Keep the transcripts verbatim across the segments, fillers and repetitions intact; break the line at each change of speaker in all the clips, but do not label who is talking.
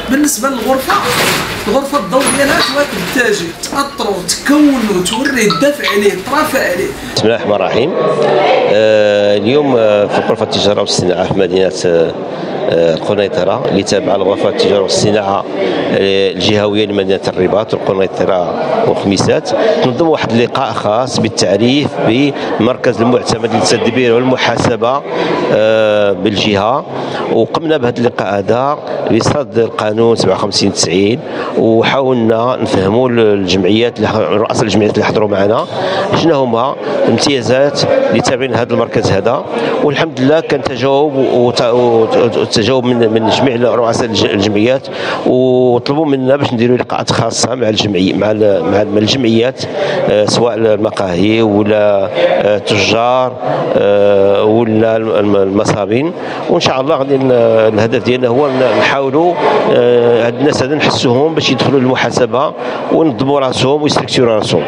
بالنسبه للغرفه الغرفه الضوء ديالها تواكب التاجي تاثروا تكونوا توري الدفع عليه الطرافه عليه.
بسم الله الرحمن الرحيم. آه اليوم في غرفه التجاره والصناعه في مدينه القنيطرة اللي تابعه لغرفة التجارة والصناعة الجهوية لمدينة الرباط والقنيطرة والخميسات، تنظم واحد اللقاء خاص بالتعريف بمركز المعتمد للتدبير والمحاسبة بالجهة. وقمنا بهذا اللقاء هذا بصدد القانون سبعة وخمسين تسعين، وحاولنا نفهموا الجمعيات رؤساء الجمعيات اللي حضروا معنا شنو هما الامتيازات اللي تابعين هذا المركز هذا. والحمد لله كان تجاوب وتجاوب من من جميع رؤساء الجمعيات، وطلبوا منا باش نديروا لقاءات خاصه مع الجمعيه مع مع الجمعيات سواء المقاهي ولا التجار ولا المصابين. وان شاء الله غادي الهدف ديالنا هو نحاولوا هاد الناس هذا نحسوهم باش يدخلوا للمحاسبه ونظموا راسهم ويستكتروا راسهم.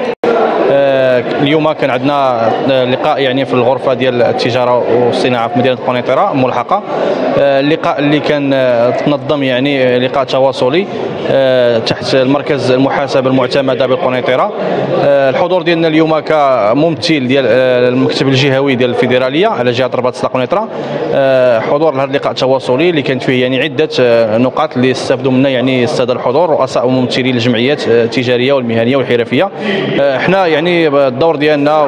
اليوم كان عندنا لقاء يعني في الغرفه ديال التجاره والصناعه في مدينه القنيطره ملحقه. اللقاء اللي كان تنظم يعني لقاء تواصلي تحت المركز المحاسبه المعتمده بالقنيطره. الحضور ديالنا اليوم كممثل ديال المكتب الجهوي ديال الفيدراليه على جهه رباط سط القنيطره، حضور لهذا اللقاء التواصلي اللي كانت فيه يعني عده نقاط اللي استفدوا منها يعني الساده الحضور رؤساء وممثلي الجمعيات التجاريه والمهنيه والحرفيه. احنا يعني الدور ديالنا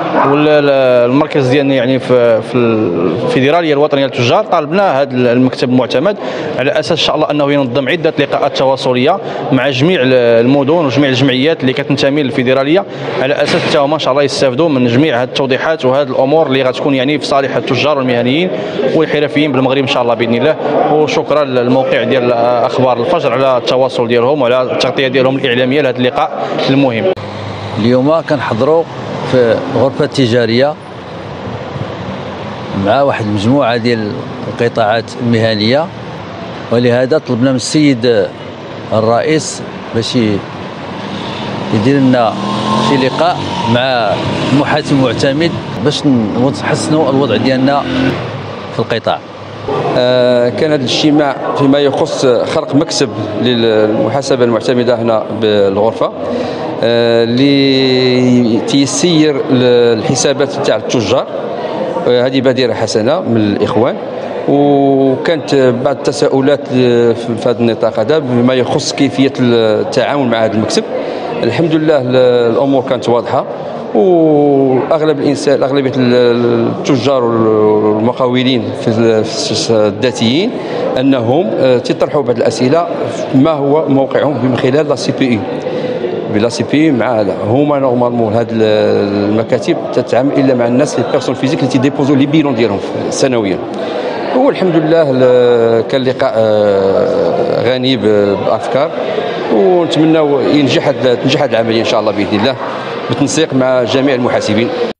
والمركز ديالنا يعني في في الفيدراليه الوطنيه للتجار طالبنا هذا المكتب المعتمد على اساس ان شاء الله انه ينظم عده لقاءات تواصليه مع جميع المدن وجميع الجمعيات اللي كتنتمي للفيدراليه، على اساس حتى هما ان شاء الله يستافدوا من جميع هذه التوضيحات وهذه الامور اللي غتكون يعني في صالح التجار والمهنيين والحرفيين بالمغرب ان شاء الله باذن الله. وشكرا للموقع ديال اخبار الفجر على التواصل ديالهم وعلى التغطيه ديالهم الاعلاميه لهذا اللقاء المهم.
اليوم كنحضروا في غرفة تجارية مع واحد المجموعة ديال القطاعات المهنية، ولهذا طلبنا من السيد الرئيس باش يدير لنا شي لقاء مع المحاسب المعتمد باش نحسنوا الوضع ديالنا في القطاع.
آه كان هذا الاجتماع فيما يخص خلق مكتب للمحاسبة المعتمدة هنا بالغرفة اللي آه تيسير الحسابات تاع التجار. آه هذه بادرة حسنة من الإخوان، وكانت بعض التساؤلات في هذا النطاق هذا بما يخص كيفية التعامل مع هذا المكتب. الحمد لله الأمور كانت واضحة، واغلب الانسان اغلبيه التجار والمقاولين في الذاتيين انهم تطرحوا بعض الاسئله ما هو موقعهم من خلال لا سي بي اي بلا سي بي مع هذا هما نورمالمون هذه المكاتب تتعامل الا مع الناس لي بيرسون فيزيك اللي تيديبوزو لي بيلون ديالهم سنويا. والحمد لله كان لقاء غني بافكار، ونتمنى ينجح تنجح هذه العمليه ان شاء الله باذن الله بالتنسيق مع جميع المحاسبين.